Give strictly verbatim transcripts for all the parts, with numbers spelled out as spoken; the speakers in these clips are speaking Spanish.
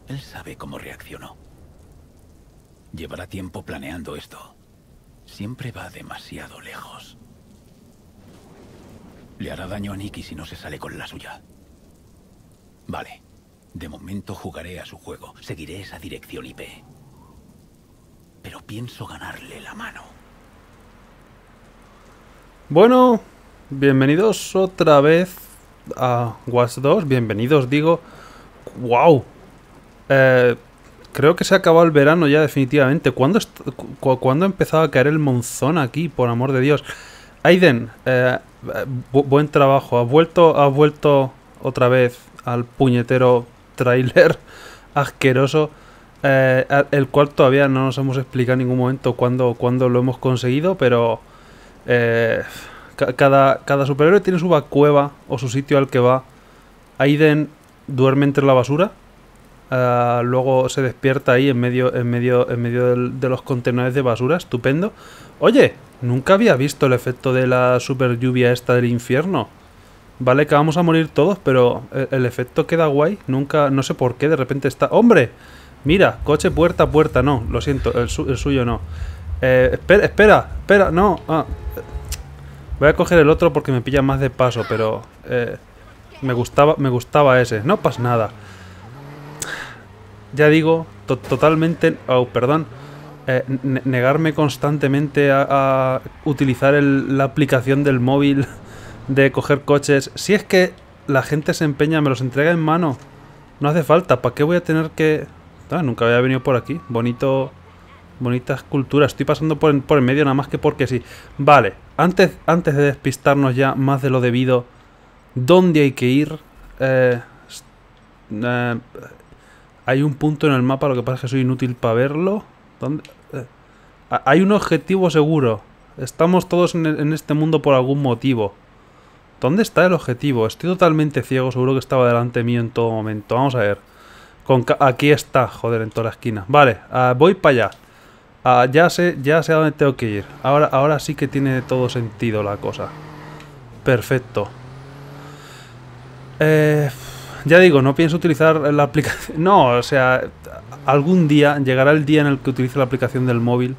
Él sabe cómo reaccionó. Llevará tiempo planeando esto. Siempre va demasiado lejos. Le hará daño a Nikki si no se sale con la suya. Vale. De momento jugaré a su juego. Seguiré esa dirección I P. Pero pienso ganarle la mano. Bueno, bienvenidos otra vez a Watch dos. Bienvenidos, digo. ¡Wow! Eh, creo que se ha acabado el verano ya definitivamente. ¿Cuándo, cu ¿cuándo ha empezado a caer el monzón aquí, por amor de Dios? Aiden, eh, bu buen trabajo. Has vuelto, has vuelto otra vez al puñetero tráiler asqueroso, eh, el cual todavía no nos hemos explicado en ningún momento cuándo, cuándo lo hemos conseguido, pero eh, cada, cada superhéroe tiene su cueva o su sitio al que va. Aiden duerme entre la basura, uh, luego se despierta ahí en medio, en medio, en medio del, de los contenedores de basura, estupendo. Oye, nunca había visto el efecto de la super lluvia esta del infierno. Vale que vamos a morir todos, pero el, el efecto queda guay. Nunca, no sé por qué, de repente está... ¡Hombre! Mira, coche puerta a puerta. No, lo siento, el, su el suyo no. Eh, espera, espera, espera, no. Ah, voy a coger el otro porque me pilla más de paso, pero... Eh, me gustaba, me gustaba ese. No pasa nada. Ya digo, to totalmente... Oh, perdón. Eh, negarme constantemente a, a utilizar el, la aplicación del móvil... de coger coches. Si es que la gente se empeña, me los entrega en mano. No hace falta. ¿Para qué voy a tener que...? Ah, nunca había venido por aquí. Bonito... Bonita escultura. Estoy pasando por en, por en medio nada más que porque sí. Vale. Antes, antes de despistarnos ya más de lo debido, ¿dónde hay que ir? Eh, eh, hay un punto en el mapa, lo que pasa es que soy inútil para verlo. ¿Dónde? Eh, hay un objetivo seguro. Estamos todos en, en este mundo por algún motivo. ¿Dónde está el objetivo? Estoy totalmente ciego, seguro que estaba delante mío en todo momento. Vamos a ver. Con aquí está, joder, en toda la esquina. Vale, uh, voy para allá. Uh, ya sé, ya sé a dónde tengo que ir. Ahora, ahora sí que tiene todo sentido la cosa. Perfecto. Eh, ya digo, no pienso utilizar la aplicación. No, o sea, algún día llegará el día en el que utilice la aplicación del móvil.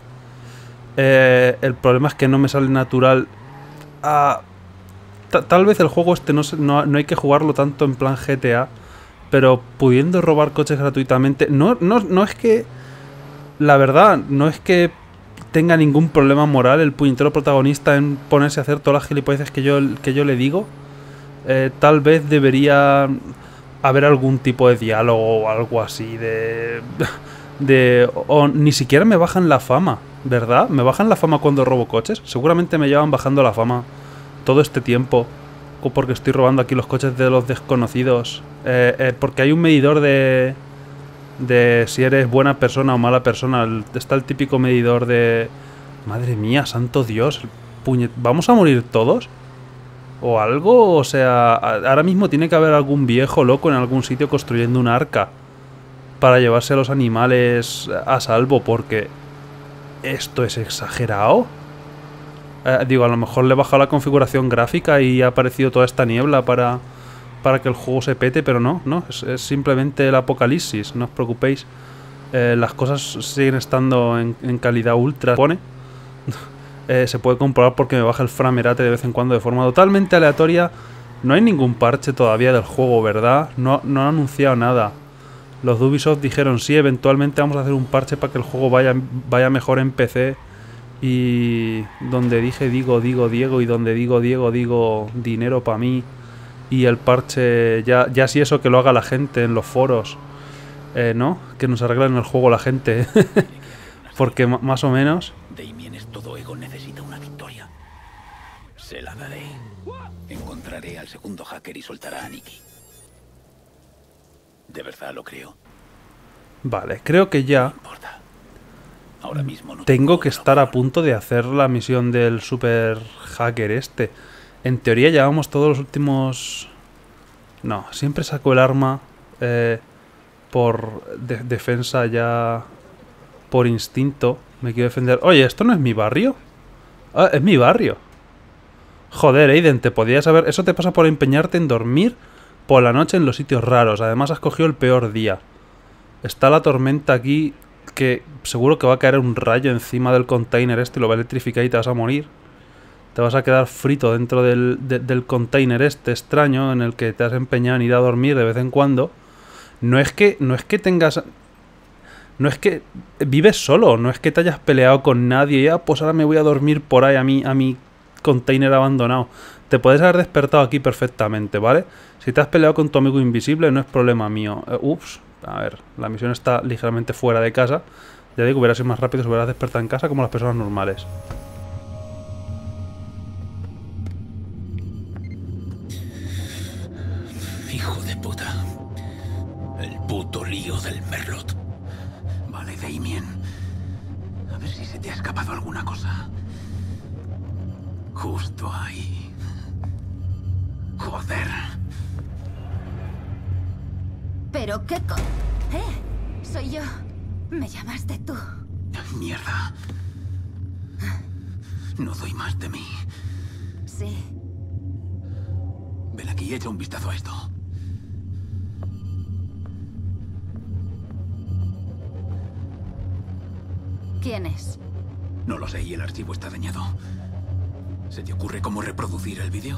Eh, el problema es que no me sale natural. Uh, Tal vez el juego este no, no, no hay que jugarlo tanto en plan G T A, pero pudiendo robar coches gratuitamente... No, no, no es que... La verdad, no es que tenga ningún problema moral el puñetero protagonista en ponerse a hacer todas las gilipolleces que yo, que yo le digo. Eh, tal vez debería haber algún tipo de diálogo o algo así de... de o ni siquiera me bajan la fama, ¿verdad? ¿Me bajan la fama cuando robo coches? Seguramente me llevan bajando la fama todo este tiempo, porque estoy robando aquí los coches de los desconocidos. Eh, eh, porque hay un medidor de... De si eres buena persona o mala persona. Está el típico medidor de... Madre mía, santo Dios. Puñet... ¿Vamos a morir todos? ¿O algo? O sea, ahora mismo tiene que haber algún viejo loco en algún sitio construyendo un arca para llevarse a los animales a salvo, porque... ¿Esto es exagerado? Eh, digo, a lo mejor le he bajado la configuración gráfica y ha aparecido toda esta niebla para, para que el juego se pete, pero no, no, es, es simplemente el apocalipsis, no os preocupéis. Eh, las cosas siguen estando en, en calidad ultra, pone. eh, se puede comprobar porque me baja el framerate de vez en cuando de forma totalmente aleatoria. No hay ningún parche todavía del juego, ¿verdad? No, no han anunciado nada. Los de Ubisoft dijeron, sí, eventualmente vamos a hacer un parche para que el juego vaya, vaya mejor en P C. Y donde dije digo, digo Diego, y donde digo Diego, digo dinero para mí. Y el parche, ya, ya si eso que lo haga la gente en los foros, eh, ¿no? Que nos arreglen el juego la gente. Porque más o menos... Damien es todo ego, necesita una victoria. Se la daré. Encontraré al segundo hacker y soltará a Nikki. De verdad lo creo. Vale, creo que ya... No importa. Ahora mismo no tengo que estar a punto de hacer la misión del super hacker este. En teoría llevamos todos los últimos... No, siempre saco el arma eh, por de defensa ya... Por instinto. Me quiero defender... Oye, ¿esto no es mi barrio? Ah, es mi barrio. Joder, Aiden, te podías haber... Eso te pasa por empeñarte en dormir por la noche en los sitios raros. Además has cogido el peor día. Está la tormenta aquí, que seguro que va a caer un rayo encima del container este y lo va a electrificar y te vas a morir. Te vas a quedar frito dentro del, de, del container este extraño en el que te has empeñado en ir a dormir de vez en cuando. No es que, no es que tengas... No es que vives solo, no es que te hayas peleado con nadie y ah, pues ahora me voy a dormir por ahí a mi, a mi container abandonado. Te puedes haber despertado aquí perfectamente, ¿vale? Si te has peleado con tu amigo invisible no es problema mío. Uh, ups, a ver, la misión está ligeramente fuera de casa. Ya digo, hubieras sido más rápido si hubieras despertado en casa como las personas normales. Hijo de puta. El puto lío del Merlot. Vale, Damien. A ver si se te ha escapado alguna cosa. Justo ahí. Joder. ¿Pero qué co...? ¿Eh? Soy yo. Me llamaste tú. Mierda. No doy más de mí. Sí. Ven aquí y echa un vistazo a esto. ¿Quién es? No lo sé y el archivo está dañado. ¿Se te ocurre cómo reproducir el vídeo?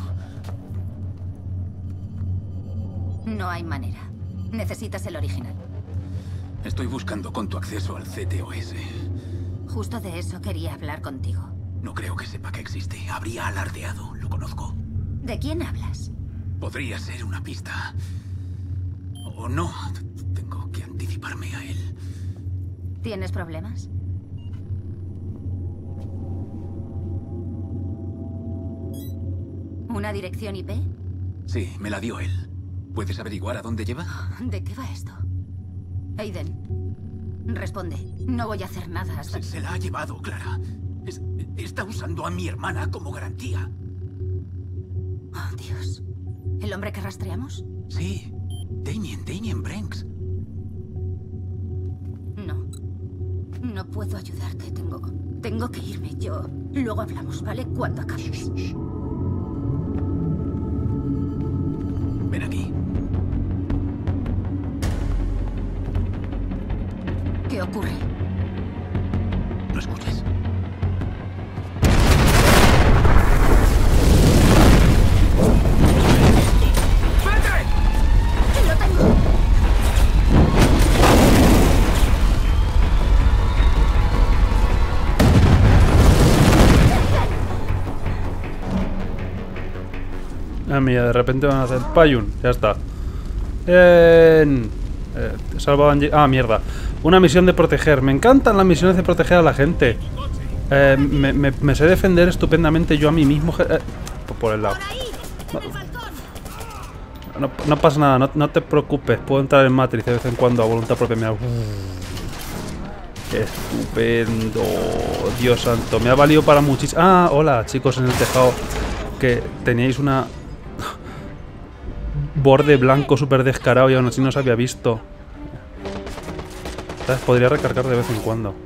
No hay manera. Necesitas el original. Estoy buscando con tu acceso al C T O S. Justo de eso quería hablar contigo. No creo que sepa que existe. Habría alardeado. Lo conozco. ¿De quién hablas? Podría ser una pista. O no. Tengo que anticiparme a él. ¿Tienes problemas? ¿Una dirección I P? Sí, me la dio él. ¿Puedes averiguar a dónde lleva? ¿De qué va esto? Aiden, responde. No voy a hacer nada hasta... Se, se la ha llevado, Clara. Es- está usando a mi hermana como garantía. Oh, Dios. ¿El hombre que rastreamos? Sí. Damien, Damien Brenks. No. No puedo ayudarte. Tengo... Tengo que irme. Yo... Luego hablamos, ¿vale? Cuando acabes. Ven aquí. ¿Qué ocurre? ¿No escuchas? ¡Lo tengo! Ah, mira, de repente van a hacer Payun, ya está. Bien. Eh, salva a Angie. Ah, mierda. Una misión de proteger. Me encantan las misiones de proteger a la gente. Eh, me, me- me sé defender estupendamente yo a mí mismo. Eh, por el lado. No, no pasa nada, no, no te preocupes. Puedo entrar en Matrix de vez en cuando a voluntad propia. Mira. Qué estupendo. Dios santo. Me ha valido para muchísimo. Ah, hola, chicos en el tejado. Que teníais una... borde blanco súper descarado y aún así no se había visto. ¿Sabes? Podría recargar de vez en cuando.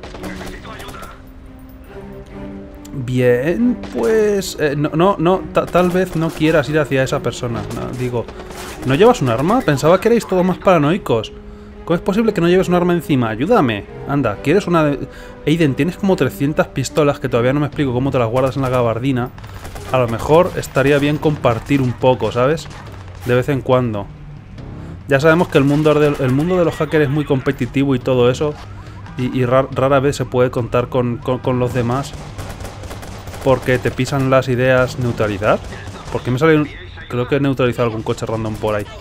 Bien, pues... eh, no, no, no ta- tal vez no quieras ir hacia esa persona. No, digo, ¿no llevas un arma? Pensaba que erais todos más paranoicos. ¿Cómo es posible que no lleves un arma encima? Ayúdame. Anda, ¿quieres una de... Aiden, tienes como trescientas pistolas que todavía no me explico cómo te las guardas en la gabardina. A lo mejor estaría bien compartir un poco, ¿sabes? De vez en cuando. Ya sabemos que el mundo de, el mundo de los hackers es muy competitivo y todo eso. Y, y ra- rara vez se puede contar con, con, con los demás. Porque te pisan las ideas. ¿Neutralizar? ¿Por qué me sale un...? Creo que he neutralizado algún coche random por ahí.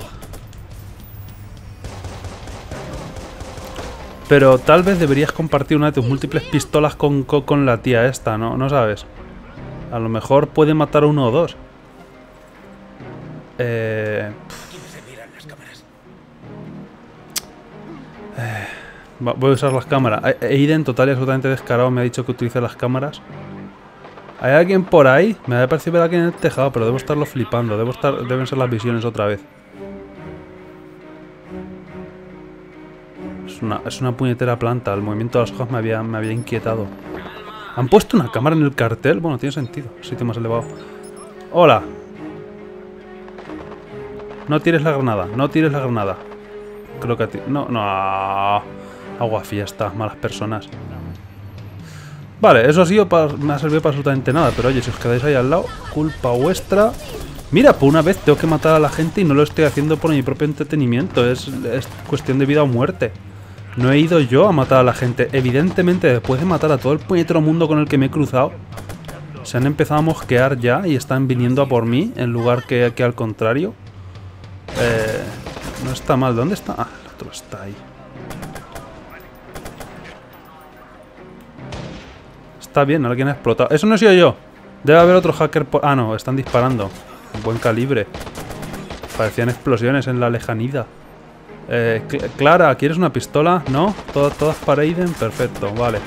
Pero tal vez deberías compartir una de tus múltiples pistolas con, con, con la tía esta, ¿no? ¿No sabes? A lo mejor puede matar a uno o dos. Eh... eh, voy a usar las cámaras. Aiden, total y absolutamente descarado, me ha dicho que utilice las cámaras. ¿Hay alguien por ahí? Me ha parecido ver a alguien en el tejado, pero debo estarlo flipando. Debo estar, deben ser las visiones otra vez. Es una, es una puñetera planta. El movimiento de las hojas me había, me había inquietado. ¿Han puesto una cámara en el cartel? Bueno, tiene sentido. Sitio más elevado. Hola. No tires la granada. No tires la granada. Creo que a ti... No, no... Agua fiesta, malas personas. Vale, eso ha sido para... me ha servido para absolutamente nada. Pero oye, si os quedáis ahí al lado, culpa vuestra. Mira, por una vez tengo que matar a la gente y no lo estoy haciendo por mi propio entretenimiento. Es, es cuestión de vida o muerte. No he ido yo a matar a la gente. Evidentemente, después de matar a todo el puñetero mundo con el que me he cruzado, se han empezado a mosquear ya y están viniendo a por mí en lugar que, que al contrario. Eh, no está mal. ¿Dónde está? Ah, el otro está ahí. Está bien, alguien ha explotado. Eso no he sido yo. Debe haber otro hacker por... Ah, no, están disparando. Buen calibre. Parecían explosiones en la lejanía. Eh, Cl Clara, ¿quieres una pistola? ¿No? ¿Todas, todas para Aiden? Perfecto, vale.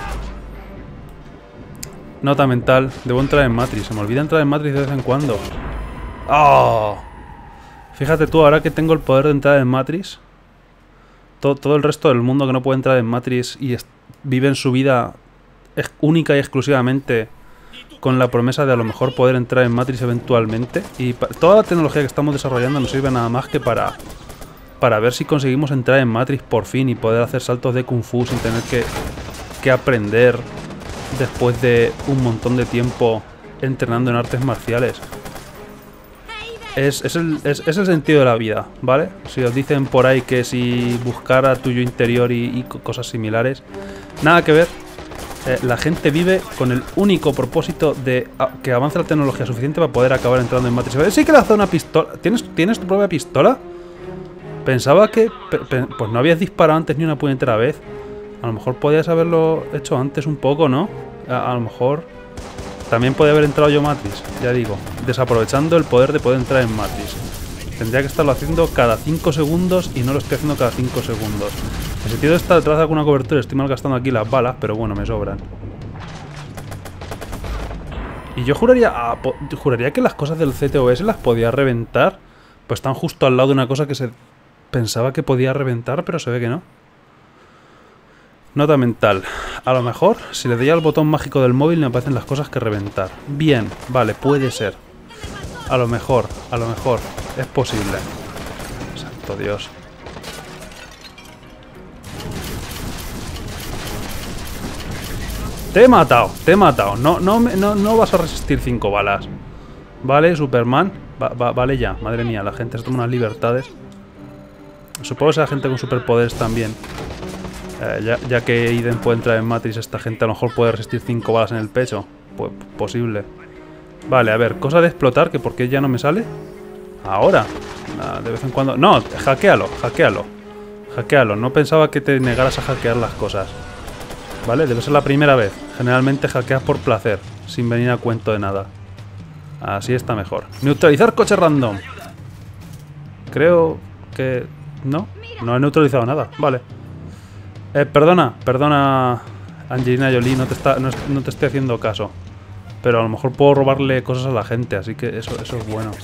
Nota mental. Debo entrar en Matrix. Se me olvida entrar en Matrix de vez en cuando. ¡Oh! Fíjate tú, ahora que tengo el poder de entrar en Matrix, todo, todo el resto del mundo que no puede entrar en Matrix y vive en su vida única y exclusivamente con la promesa de a lo mejor poder entrar en Matrix eventualmente. Y toda la tecnología que estamos desarrollando no sirve nada más que para... para ver si conseguimos entrar en Matrix por fin y poder hacer saltos de Kung Fu sin tener que, que aprender después de un montón de tiempo entrenando en artes marciales. Es, es, el, es, es el sentido de la vida, ¿vale? Si os dicen por ahí que si buscara tu yo interior y, y cosas similares, nada que ver. Eh, la gente vive con el único propósito de a, que avance la tecnología suficiente para poder acabar entrando en Matrix. Sí que le hace una pistola. ¿Tienes, ¿Tienes tu propia pistola? Pensaba que... Pe, pe, pues no habías disparado antes ni una puñetera vez. A lo mejor podías haberlo hecho antes un poco, ¿no? A, a lo mejor... También podía haber entrado yo Matrix, ya digo. Desaprovechando el poder de poder entrar en Matrix. Tendría que estarlo haciendo cada cinco segundos y no lo estoy haciendo cada cinco segundos. El sentido está detrás de alguna cobertura. Estoy malgastando aquí las balas, pero bueno, me sobran. Y yo juraría... Ah, juraría que las cosas del C T O S las podía reventar. Pues están justo al lado de una cosa que se... pensaba que podía reventar, pero se ve que no. Nota mental. A lo mejor, si le doy al botón mágico del móvil, me aparecen las cosas que reventar. Bien, vale, puede ser. A lo mejor, a lo mejor. Es posible. Santo Dios. Te he matado, te he matado. No, no, no, no vas a resistir cinco balas. Vale, Superman. Va, va, vale ya, madre mía, la gente se toma unas libertades. Supongo que sea gente con superpoderes también. Eh, ya, ya que Aiden puede entrar en Matrix, esta gente a lo mejor puede resistir cinco balas en el pecho. Pues posible. Vale, a ver, cosa de explotar, que por qué ya no me sale. Ahora. Ah, de vez en cuando. No, hackealo, hackealo. Hackealo. No pensaba que te negaras a hackear las cosas. Vale, debe ser la primera vez. Generalmente hackeas por placer, sin venir a cuento de nada. Así está mejor. Neutralizar coche random. Creo que... No, no he neutralizado nada. Vale. Eh, perdona, perdona Angelina Jolie, no te, está, no, no te estoy haciendo caso. Pero a lo mejor puedo robarle cosas a la gente, así que eso, eso es bueno.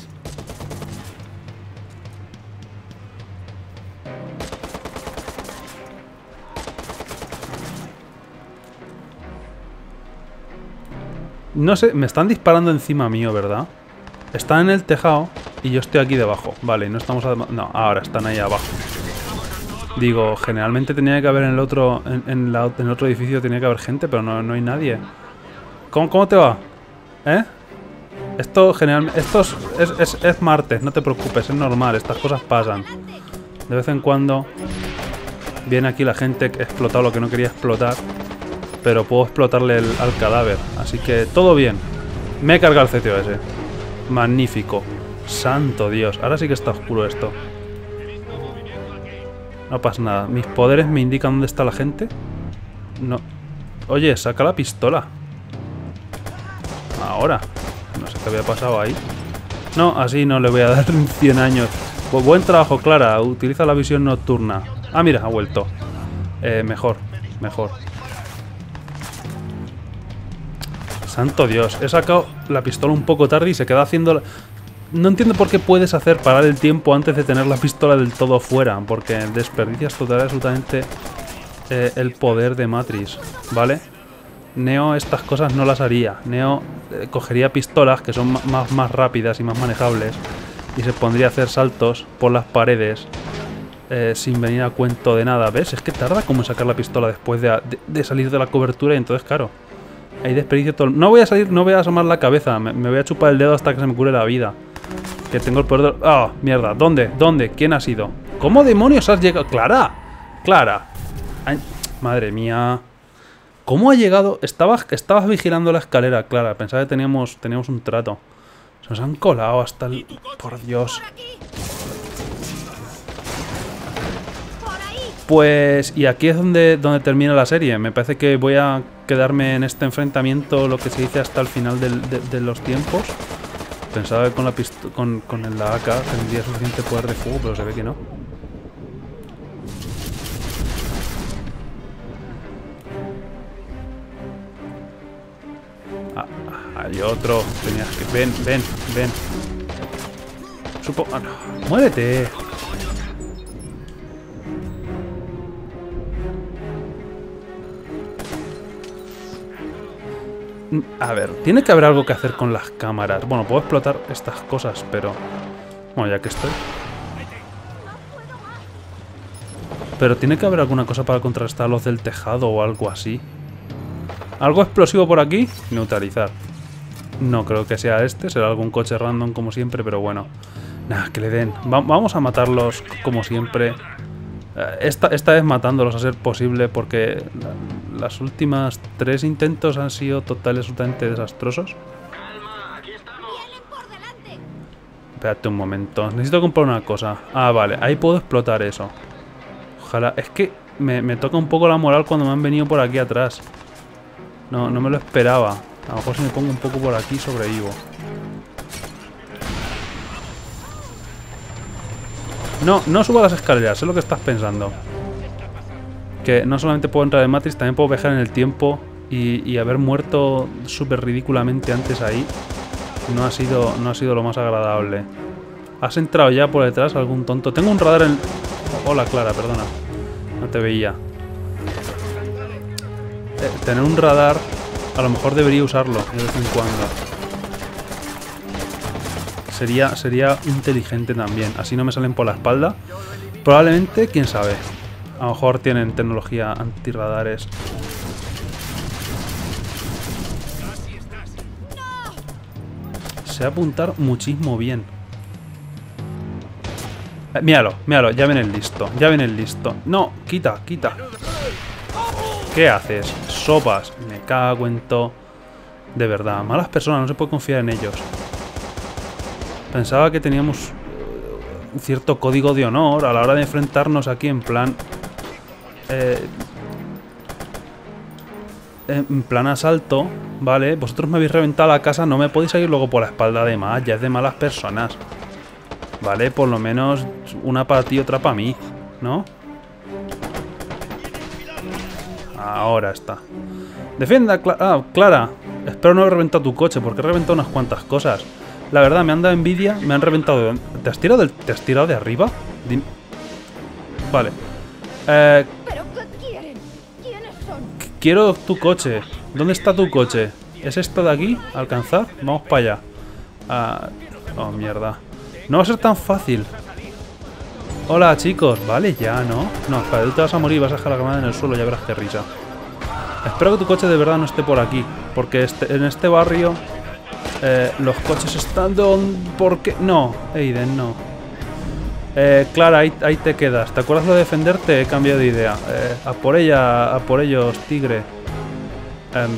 No sé, me están disparando encima mío, ¿verdad? Están en el tejado y yo estoy aquí debajo. Vale, no estamos... No, ahora están ahí abajo. Digo, generalmente tenía que haber en el otro... En, en, la, en el otro edificio tenía que haber gente, pero no, no hay nadie. ¿Cómo, cómo te va? ¿Eh? Esto generalmente... Esto es, es, es, es martes, no te preocupes, es normal, estas cosas pasan. De vez en cuando viene aquí la gente que ha explotado lo que no quería explotar, pero puedo explotarle el, al cadáver. Así que todo bien. Me he cargado el C T O S. Magnífico. Santo Dios. Ahora sí que está oscuro esto. No pasa nada. Mis poderes me indican dónde está la gente. No. Oye, saca la pistola. Ahora. No sé qué había pasado ahí. No, así no le voy a dar cien años. Pues buen trabajo, Clara. Utiliza la visión nocturna. Ah, mira, ha vuelto. Eh, mejor. Mejor. Santo Dios. He sacado la pistola un poco tarde y se queda haciendo... La... No entiendo por qué puedes hacer parar el tiempo antes de tener la pistola del todo fuera, porque desperdicias total absolutamente eh, el poder de Matrix, ¿vale? Neo estas cosas no las haría. Neo eh, cogería pistolas que son más, más rápidas y más manejables y se pondría a hacer saltos por las paredes eh, sin venir a cuento de nada. ¿Ves? Es que tarda como en sacar la pistola después de, de, de salir de la cobertura y entonces, claro, hay desperdicio todo. No voy a salir, no voy a asomar la cabeza. Me, me voy a chupar el dedo hasta que se me cure la vida. Que tengo el poder de... ¡Ah! Mierda. ¿Dónde? ¿Dónde? ¿Quién ha sido? ¿Cómo demonios has llegado? ¡Clara! ¡Clara! Ay, madre mía. ¿Cómo ha llegado? Estabas, estabas vigilando la escalera, Clara. Pensaba que teníamos, teníamos un trato. Se nos han colado hasta el... Por Dios. Pues... Y aquí es donde, donde termina la serie. Me parece que voy a quedarme en este enfrentamiento, lo que se dice, hasta el final del, de, de los tiempos. Pensaba que con la pisto con, con la A K tendría suficiente poder de fuego, pero se ve que no. Ah, hay otro. Tenías que... Ven, ven, ven. Supo... Ah, no. ¡Muérete! A ver, tiene que haber algo que hacer con las cámaras. Bueno, puedo explotar estas cosas, pero... Bueno, ya que estoy... Pero tiene que haber alguna cosa para contrarrestar los del tejado o algo así. ¿Algo explosivo por aquí? Neutralizar. No creo que sea este, será algún coche random como siempre, pero bueno. Nada, que le den. Va vamos a matarlos como siempre. Esta, esta vez matándolos a ser posible, porque la, las últimas tres intentos han sido total y absolutamente desastrosos. Espérate un momento, necesito comprar una cosa. Ah, vale, ahí puedo explotar eso. Ojalá, es que me, me toca un poco la moral cuando me han venido por aquí atrás. No, no me lo esperaba. A lo mejor si me pongo un poco por aquí sobrevivo. No, no subo las escaleras, sé lo que estás pensando. Que no solamente puedo entrar en Matrix, también puedo viajar en el tiempo y, y haber muerto súper ridículamente antes ahí. No ha sido, no ha sido lo más agradable. ¿Has entrado ya por detrás, algún tonto? Tengo un radar en... Hola, Clara, perdona. No te veía. Eh, tener un radar, a lo mejor debería usarlo de vez en cuando. Sería, sería inteligente también. Así no me salen por la espalda. Probablemente, quién sabe. A lo mejor tienen tecnología antirradares. Sé apuntar muchísimo bien. Eh, míralo, míralo, ya ven el listo. Ya ven el listo. No, quita, quita. ¿Qué haces? Sopas. Me cago en todo. De verdad, malas personas, no se puede confiar en ellos. Pensaba que teníamos un cierto código de honor a la hora de enfrentarnos aquí en plan... Eh, en plan asalto, ¿vale? Vosotros me habéis reventado la casa, no me podéis ir luego por la espalda de más, ya es de malas personas. ¿Vale? Por lo menos una para ti y otra para mí, ¿no? Ahora está. Defienda, Cla ah, Clara. Espero no haber reventado tu coche, porque he reventado unas cuantas cosas. La verdad, me han dado envidia, me han reventado... ¿Te has tirado, del... ¿Te has tirado de arriba? Dim... Vale. Eh... ¿Pero qué quieren? ¿Quiénes son? Quiero tu coche. ¿Dónde está tu coche? ¿Es esto de aquí? ¿Alcanzar? Vamos para allá. Ah... Oh, mierda. No va a ser tan fácil. Hola, chicos. Vale, ya, ¿no? No, espera, tú te vas a morir y vas a dejar la cámara en el suelo, ya verás qué risa. Espero que tu coche de verdad no esté por aquí, porque este, en este barrio... Eh, los coches están donde... ¿Por qué? No, Aiden, no. Eh, Clara, ahí, ahí te quedas. ¿Te acuerdas de defenderte? He cambiado de idea. Eh, a por ella, a por ellos, tigre. Eh,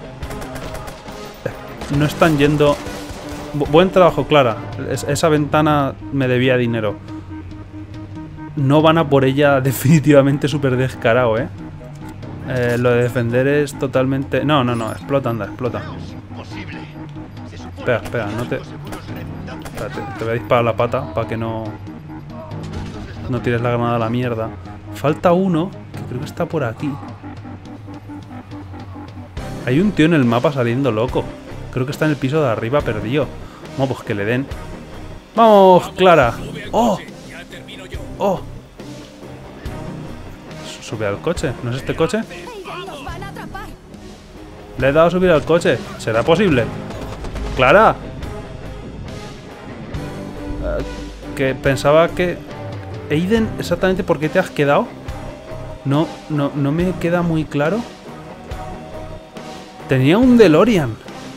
no están yendo... Bu buen trabajo, Clara. Es esa ventana me debía dinero. No van a por ella definitivamente súper descarado, ¿eh? Eh, lo de defender es totalmente... No, no, no. Explota, anda, explota. Espera, espera, no te... Espérate, te voy a disparar la pata para que no... No tires la granada a la mierda. Falta uno, que creo que está por aquí. Hay un tío en el mapa saliendo loco. Creo que está en el piso de arriba perdido. Bueno, pues que le den. ¡Vamos, Clara! ¡Oh! ¡Oh! Sube al coche. ¿No es este coche? Le he dado a subir al coche. ¿Será posible? ¡Clara! Uh, que pensaba que... Aiden, exactamente por qué te has quedado. No, no, no me queda muy claro. Tenía un DeLorean.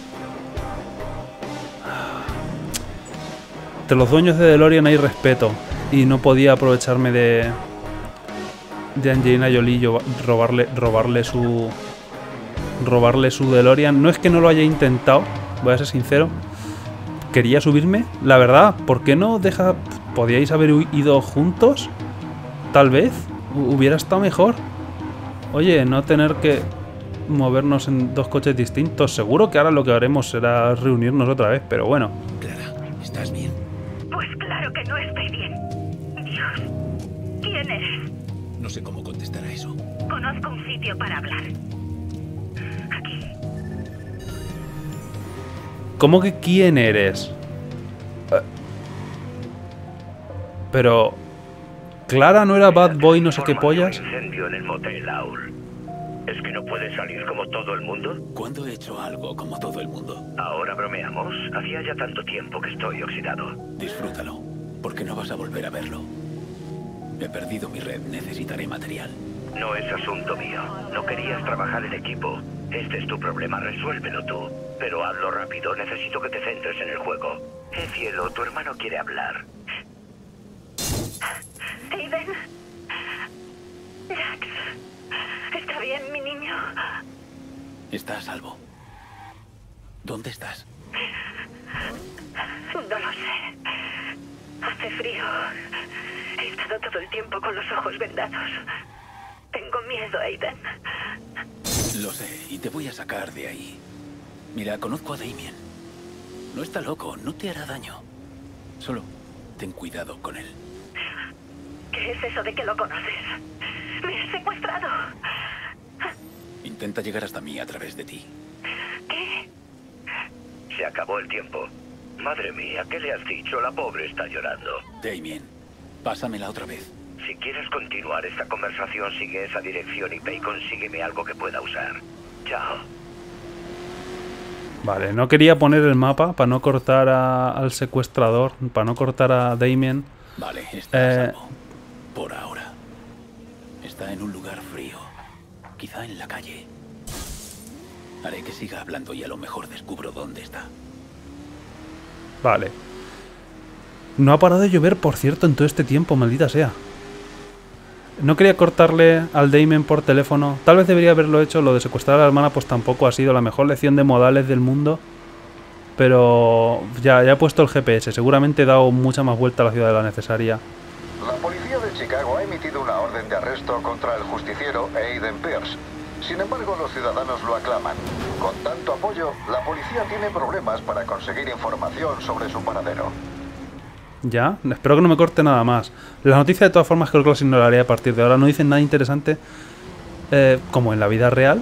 De los dueños de DeLorean hay respeto. Y no podía aprovecharme de... De Angelina Jolie y robarle, robarle su... Robarle su DeLorean. No es que no lo haya intentado, voy a ser sincero. Quería subirme, la verdad. ¿Por qué no deja...? ¿Podíais haber ido juntos? Tal vez. Hubiera estado mejor. Oye, no tener que movernos en dos coches distintos. Seguro que ahora lo que haremos será reunirnos otra vez, pero bueno. Clara, ¿estás bien? Pues claro que no estoy bien. Dios, ¿quién eres? No sé cómo contestar a eso. Conozco un sitio para hablar. Aquí. ¿Cómo que quién eres? Eh, Pero... ¿Clara no era bad boy no sé qué pollas? Incendio en el motel, Aul. ¿Es que no puedes salir como todo el mundo? ¿Cuándo he hecho algo como todo el mundo? Ahora bromeamos. Hacía ya tanto tiempo que estoy oxidado. Disfrútalo, porque no vas a volver a verlo. He perdido mi red, necesitaré material. No es asunto mío. No querías trabajar en equipo. Este es tu problema, resuélvelo tú. Pero hazlo rápido, necesito que te centres en el juego. Eh, cielo, tu hermano quiere hablar. Aiden. Jax. ¿Está bien, mi niño? Está a salvo. ¿Dónde estás? No lo sé. Hace frío. He estado todo el tiempo con los ojos vendados. Tengo miedo, Aiden. Lo sé, y te voy a sacar de ahí. Mira, conozco a Damien. No está loco, no te hará daño. Solo ten cuidado con él. ¿Qué es eso de que lo conoces? Me has secuestrado. Intenta llegar hasta mí a través de ti. ¿Qué? Se acabó el tiempo. Madre mía, ¿qué le has dicho? La pobre está llorando. Damien, pásamela otra vez. Si quieres continuar esta conversación, sigue esa dirección I P y consígueme algo que pueda usar. Chao. Vale, no quería poner el mapa para no cortar a- al secuestrador, para no cortar a Damien. Vale, está Eh. a salvo. Por ahora. Está en un lugar frío. Quizá en la calle. Haré que siga hablando y a lo mejor descubro dónde está. Vale. No ha parado de llover, por cierto, en todo este tiempo, maldita sea. No quería cortarle al Damien por teléfono. Tal vez debería haberlo hecho. Lo de secuestrar a la hermana pues tampoco ha sido la mejor lección de modales del mundo. Pero ya, ya he puesto el G P S. Seguramente he dado mucha más vuelta a la ciudad de la necesaria. La policía de Chicago ha emitido una orden de arresto contra el justiciero Aiden Pierce. Sin embargo, los ciudadanos lo aclaman. Con tanto apoyo, la policía tiene problemas para conseguir información sobre su paradero. Ya, espero que no me corte nada más. Las noticias de todas formas creo que las ignoraré a partir de ahora. No dicen nada interesante eh, como en la vida real.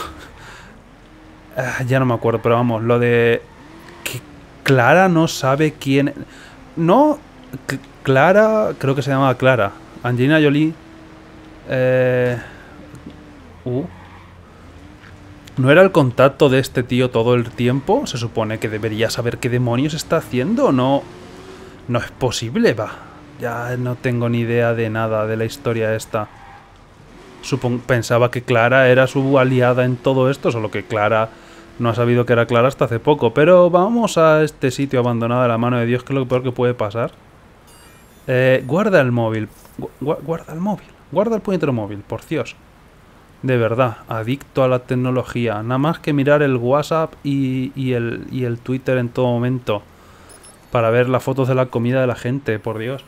eh, ya no me acuerdo, pero vamos, lo de que Clara no sabe quién... No, C- Clara, creo que se llamaba Clara. Angelina Jolie. Eh, uh, ¿No era el contacto de este tío todo el tiempo? Se supone que debería saber qué demonios está haciendo, ¿no? No es posible, va. Ya no tengo ni idea de nada de la historia esta. Supon- pensaba que Clara era su aliada en todo esto, solo que Clara no ha sabido que era Clara hasta hace poco. Pero vamos a este sitio abandonado de la mano de Dios, que es lo peor que puede pasar. Eh, guarda el móvil. Gu- guarda el móvil. Guarda el puñetero móvil, por Dios. De verdad, adicto a la tecnología. Nada más que mirar el WhatsApp y, y, el, y el Twitter en todo momento. Para ver las fotos de la comida de la gente, por Dios.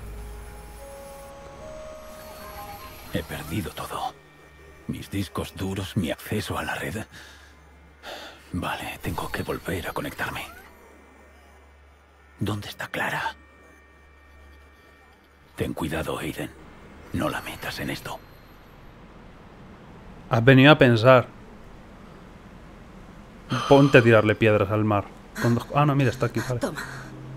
He perdido todo. Mis discos duros, mi acceso a la red. Vale, tengo que volver a conectarme. ¿Dónde está Clara? Ten cuidado, Aiden. No la metas en esto. Has venido a pensar. Ponte a tirarle piedras al mar. Con dos- Ah, no, mira, está aquí, vale. Toma.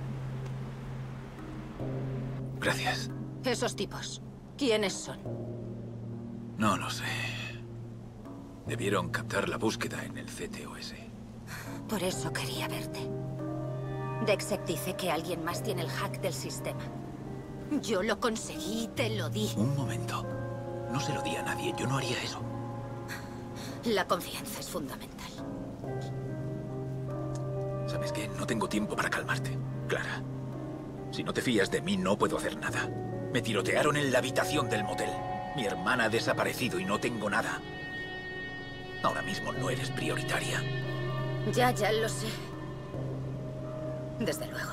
Gracias. Esos tipos. ¿Quiénes son? No lo sé. Debieron captar la búsqueda en el C T O S. Por eso quería verte. Dexec dice que alguien más tiene el hack del sistema. Yo lo conseguí, te lo di. Un momento. No se lo di a nadie. Yo no haría eso. La confianza es fundamental. ¿Sabes qué? No tengo tiempo para calmarte, Clara. Si no te fías de mí, no puedo hacer nada. Me tirotearon en la habitación del motel. Mi hermana ha desaparecido y no tengo nada. Ahora mismo no eres prioritaria. Ya, ya lo sé. Desde luego.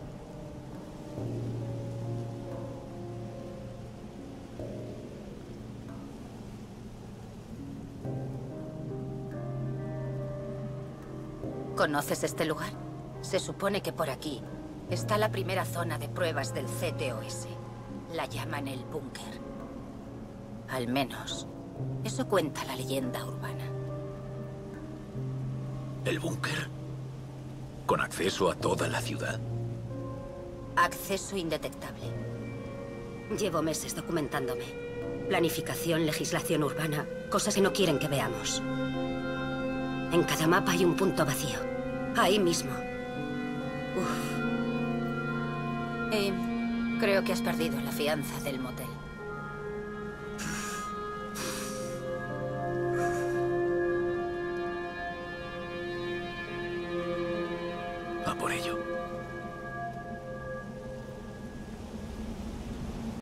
¿Conoces este lugar? Se supone que por aquí está la primera zona de pruebas del C T O S. La llaman el búnker. Al menos, eso cuenta la leyenda urbana. ¿El búnker? ¿Con acceso a toda la ciudad? Acceso indetectable. Llevo meses documentándome. Planificación, legislación urbana, cosas que no quieren que veamos. En cada mapa hay un punto vacío. Ahí mismo. Uf. Eh, creo que has perdido la fianza del motel. A por ello.